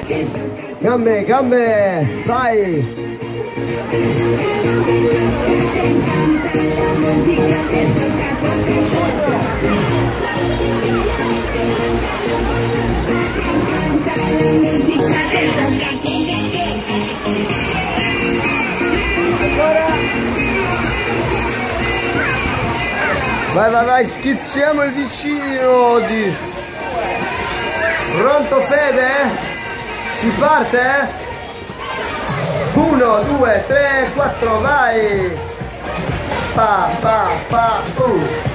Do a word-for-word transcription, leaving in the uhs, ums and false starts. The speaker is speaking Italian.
Gambe, gambe, vai! Vai, vai, vai, schizziamo il vicino di... Pronto Fede? Si parte? Uno, due, tre, quattro, vai! Pa, pa, pa, uh!